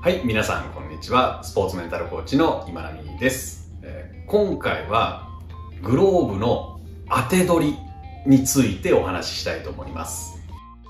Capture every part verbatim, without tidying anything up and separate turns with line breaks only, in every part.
はい、皆さんこんにちは。スポーツメンタルコーチの今波です。えー、今回はグローブの当て取りについてお話ししたいと思います。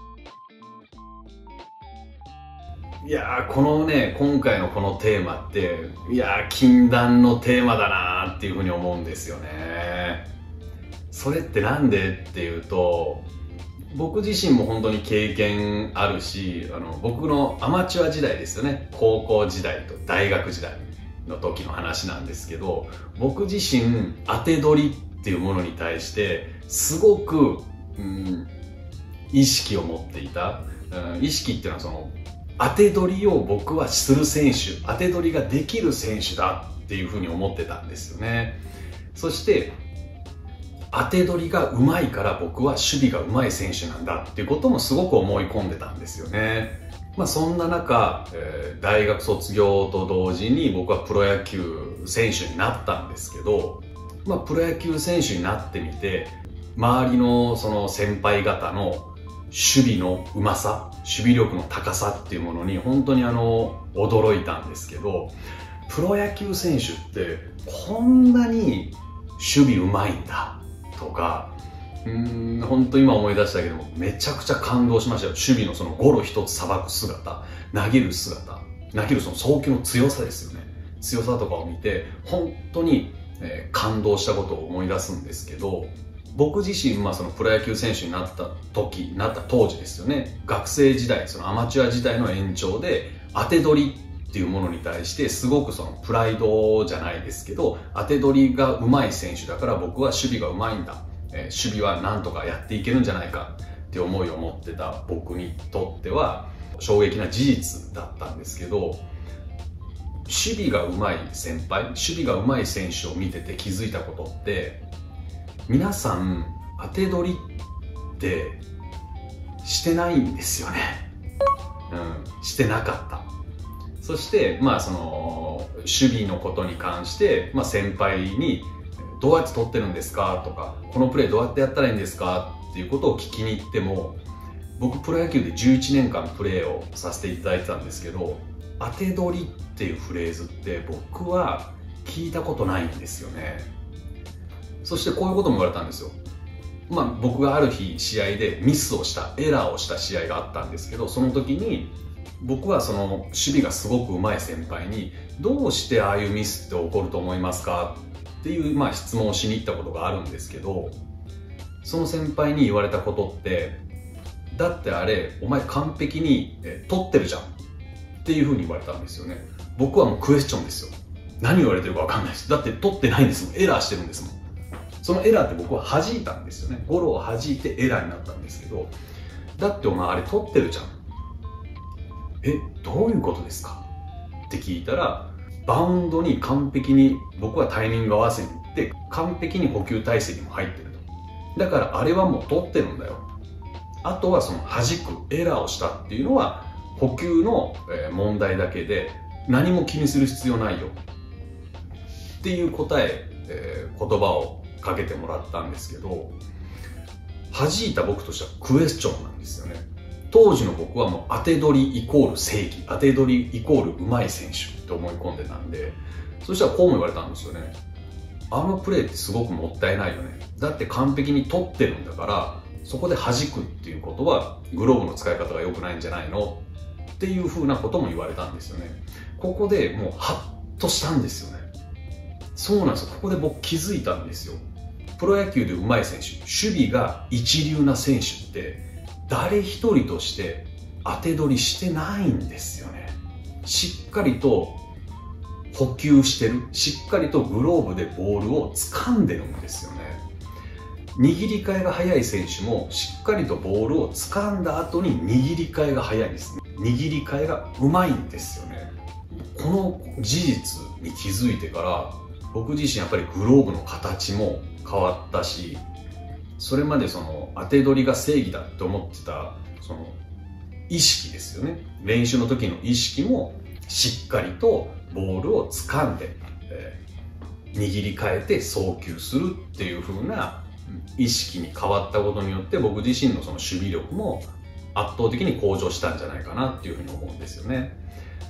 いやー、このね、今回のこのテーマって、いやー、禁断のテーマだなーっていうふうに思うんですよね。それってなんでっていうと、僕自身も本当に経験あるし、あの僕のアマチュア時代ですよね。高校時代と大学時代の時の話なんですけど、僕自身当て取りっていうものに対してすごく、うん、意識を持っていた、うん、意識っていうのはその当て取りを僕はする選手、当て取りができる選手だっていうふうに思ってたんですよね。そして当て取りがうまいから僕は守備がうまい選手なんだっていうこともすごく思い込んでたんですよね。まあそんな中、えー、大学卒業と同時に僕はプロ野球選手になったんですけど、まあプロ野球選手になってみて、周りのその先輩方の守備のうまさ、守備力の高さっていうものに本当にあの驚いたんですけど、プロ野球選手ってこんなに守備うまいんだとか、うーん、本当今思い出したけども、めちゃくちゃ感動しましたよ。守備のそのゴロ一つさばく姿、投げる姿、投げるその送球の強さですよね。強さとかを見て、本当に、えー、感動したことを思い出すんですけど、僕自身、まあそのプロ野球選手になった時、なった当時ですよね。学生時代、そのアマチュア時代の延長で、当て取りっていうものに対してすごくそのプライドじゃないですけど、当て取りが上手い選手だから僕は守備が上手いんだ、えー、守備はなんとかやっていけるんじゃないかって思いを持ってた僕にとっては衝撃な事実だったんですけど、守備が上手い先輩、守備が上手い選手を見てて気づいたことって、皆さん当て取りってしてないんですよね。うん、してなかった。そして、まあその、守備のことに関して、まあ先輩に、どうやって取ってるんですかとか、このプレーどうやってやったらいいんですかっていうことを聞きに行っても、僕プロ野球でじゅういちねんかんプレーをさせていただいてたんですけど、当て取りっていうフレーズって僕は聞いたことないんですよね。そしてこういうことも言われたんですよ。まあ僕がある日試合でミスをした、エラーをした試合があったんですけど、その時に、僕はその守備がすごく上手い先輩にどうしてああいうミスって起こると思いますかっていう、まあ、質問をしに行ったことがあるんですけど、その先輩に言われたことって、だってあれお前完璧に取ってるじゃんっていうふうに言われたんですよね。僕はもうクエスチョンですよ。何言われてるか分かんないです。だって取ってないんですもん。エラーしてるんですもん。そのエラーって僕は弾いたんですよね。ゴロを弾いてエラーになったんですけど、だってお前あれ取ってるじゃん。え、どういうことですかって聞いたら、バウンドに完璧に僕はタイミング合わせに行って完璧に捕球体勢にも入ってると。だからあれはもう取ってるんだよ。あとはその弾くエラーをしたっていうのは捕球の問題だけで何も気にする必要ないよっていう答え、えー、言葉をかけてもらったんですけど、弾いた僕としてはクエスチョンなんですよね。当時の僕はもう当て取りイコール正義、当て取りイコール上手い選手って思い込んでたんで、そしたらこうも言われたんですよね。あのプレーってすごくもったいないよね。だって完璧に取ってるんだから、そこで弾くっていうことはグローブの使い方が良くないんじゃないのっていうふうなことも言われたんですよね。ここでもうハッとしたんですよね。そうなんですよ。ここで僕気づいたんですよ。プロ野球で上手い選手、守備が一流な選手って誰一人として当て取りしてないんですよね。しっかりと捕球してる。しっかりとグローブでボールを掴んでるんですよね。握り替えが早い選手もしっかりとボールを掴んだ後に握り替えが早いんですね。握り替えがうまいんですよね。この事実に気づいてから僕自身やっぱりグローブの形も変わったし、それまでその当て取りが正義だって思ってたその意識ですよね。練習の時の意識もしっかりとボールを掴んで、えー、握り替えて送球するっていう風な意識に変わったことによって僕自身のその守備力も圧倒的に向上したんじゃないかなっていうふうに思うんですよね。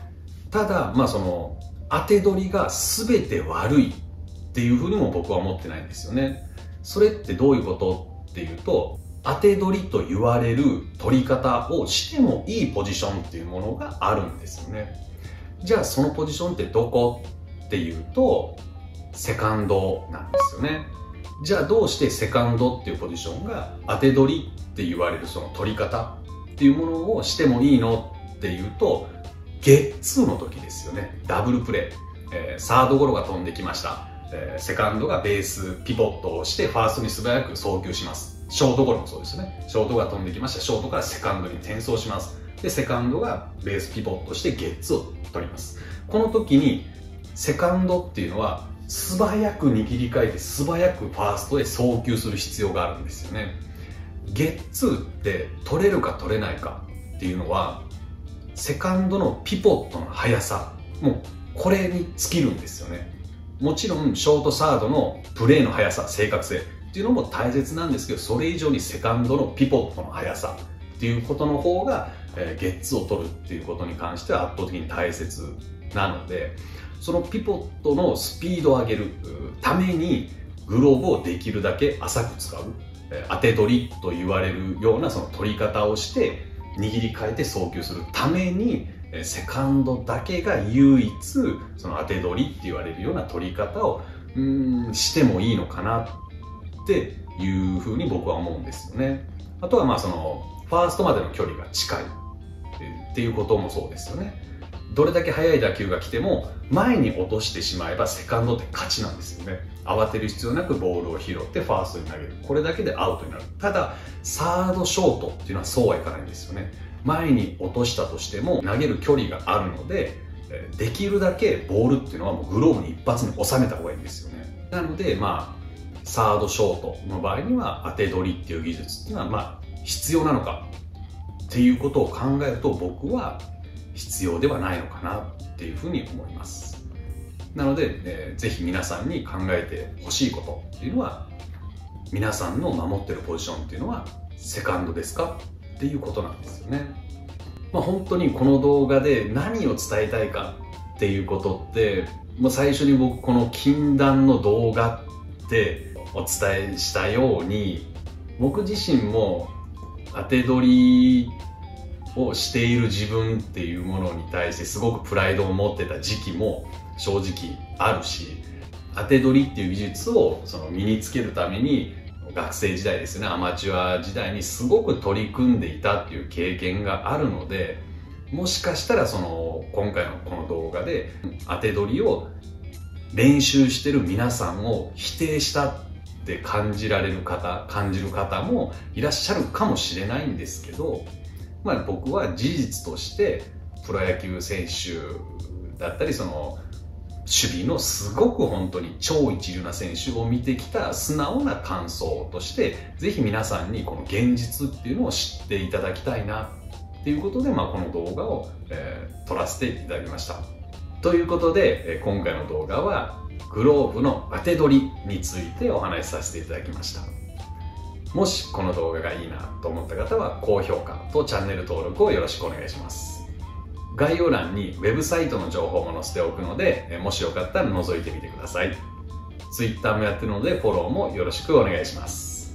ただまあその当て取りが全て悪いっていうふうにも僕は思ってないんですよね。それってどういうことっていうと、当て取りと言われる取り方をしてもいいポジションっていうものがあるんですよね。じゃあそのポジションってどこっていうと、セカンドなんですよね。じゃあどうしてセカンドっていうポジションが当て取りって言われるその取り方っていうものをしてもいいのっていうと、ゲッツーの時ですよね。ダブルプレー、えー、サードゴロが飛んできました、えー、セカンドがベースピボットをしてファーストに素早く送球します。ショートゴロもそうですよね。ショートが飛んできました。ショートからセカンドに転送します。でセカンドがベースピボットしてゲッツーを取ります。この時にセカンドっていうのは素早く握り替えて素早くファーストへ送球する必要があるんですよね。ゲッツーって取れるか取れないかっていうのはセカンドのピボットの速さ、もうこれに尽きるんですよね。もちろんショートサードのプレーの速さ、正確性っていうのも大切なんですけど、それ以上にセカンドのピボットの速さっていうことの方が、えー、ゲッツーを取るっていうことに関しては圧倒的に大切なので、そのピボットのスピードを上げるためにグローブをできるだけ浅く使う、えー、当て取りと言われるようなその取り方をして握り替えて送球するために、えー、セカンドだけが唯一その当て取りって言われるような取り方をうーんしてもいいのかなっていうふうに僕は思うんですよね。あとはまあそのファーストまでの距離が近いっていうこともそうですよね。どれだけ速い打球が来ても前に落としてしまえばセカンドって勝ちなんですよね。慌てる必要なくボールを拾ってファーストに投げる、これだけでアウトになる。ただサードショートっていうのはそうはいかないんですよね。前に落としたとしても投げる距離があるので、できるだけボールっていうのはもうグローブに一発に収めた方がいいんですよね。なのでまあサードショートの場合には当て取りっていう技術っていうのはまあ必要なのかっていうことを考えると、僕は必要ではないのかなっていうふうに思います。なので、えー、ぜひ皆さんに考えてほしいことっていうのは、皆さんの守ってるポジションっていうのはセカンドですかっていうことなんですよね。まあ、本当にこの動画で何を伝えたいかっていうことって、もう最初に僕この禁断の動画ってお伝えしたように、僕自身も当て取りをしている自分っていうものに対してすごくプライドを持ってた時期も正直あるし、当て取りっていう技術をその身につけるために学生時代ですね、アマチュア時代にすごく取り組んでいたっていう経験があるので、もしかしたらその今回のこの動画で当て取りを練習してる皆さんを否定したって感じられる方、感じる方もいらっしゃるかもしれないんですけど、まあ、僕は事実としてプロ野球選手だったりその守備のすごく本当に超一流な選手を見てきた素直な感想として、ぜひ皆さんにこの現実っていうのを知っていただきたいなっていうことで、まあ、この動画を、えー、撮らせていただきました。ということで今回の動画はグローブの当て取りについてお話しさせていただきました。もしこの動画がいいなと思った方は高評価とチャンネル登録をよろしくお願いします。概要欄にウェブサイトの情報も載せておくので、もしよかったら覗いてみてください。Twitter もやってるのでフォローもよろしくお願いします。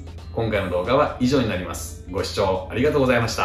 今回の動画は以上になります。ご視聴ありがとうございました。